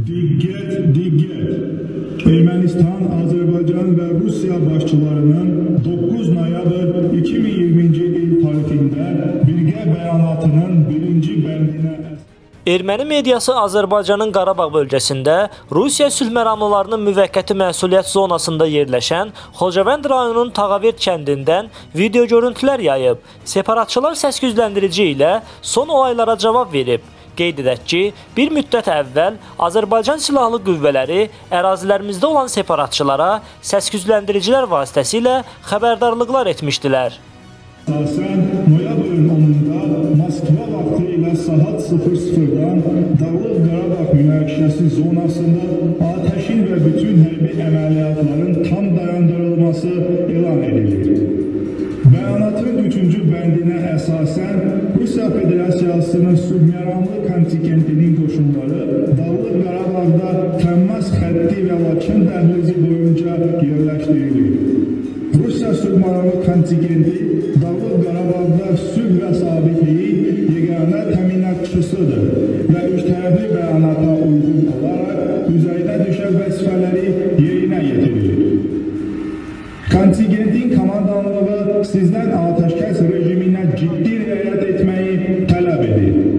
Diqqət, diqqət. Ermənistan, Azərbaycan və Rusiya başçılarının 9 noyabr 2020-ci il tarixində birgə bəyanatının birinci bəndinə Erməni mediası Azərbaycanın Qarabağ bölgəsində Rusiya sülh məramlılarının müvəqqəti məsuliyyət zonasında yerləşən Xocavənd rayonunun Tağavert kəndindən video görüntülər yayıb. Separatçılar səsküzləndirici ilə son olaylara cavab verib. Qeyd edək ki, bir müddət əvvəl Azərbaycan Silahlı Qüvvələri ərazilərimizdə olan separatçılara səsküzləndiricilər vasitəsilə xəbərdarlıqlar etmişdilər. Əsasən, noyabrın 10-da Moskva vaxtı ilə saat 00-dan Dağlıq Qarabağ münaqişəsi zonasında atəşin və bütün hərbi əməliyyatların tam dayandırılması elan edilir. Bəyanatın 3-cü bəndinə əsasən, Rusiya Federasiyasının sülhməramlı kontingentinin qoşunları Dağlıq Qarabağda Təmməz xətti və Laçın dəhlizi boyunca yerləşdirilir. Rusiya sülhməramlı kontingenti Dağlıq Qarabağda sülh və sabitliyi yeganə təminatçısıdır və üçtərəfli bəyanata uyğun olaraq üzərinə düşən vəzifələri yerinə yetirilir. Kontingentin komandanlığı sizdən atəşkəs rejiminə ciddi riayət etməyi tələb edir.